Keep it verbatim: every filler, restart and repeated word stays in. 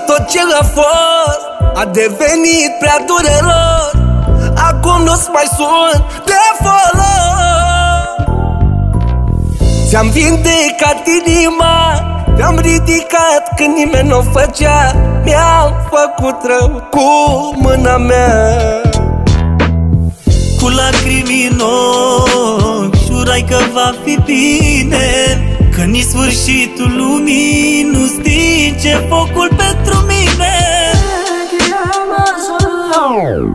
tot ce a fost a devenit prea dureros. Acum nu-ți mai sunt de folos. Ți-am vindecat inima, te-am ridicat când nimeni n-o făcea. Mi-am făcut rău cu mâna mea. Cu lacrimi în ochi jurai că va fi bine, că nici sfârșitul lumii nu stinge focul pentru mine.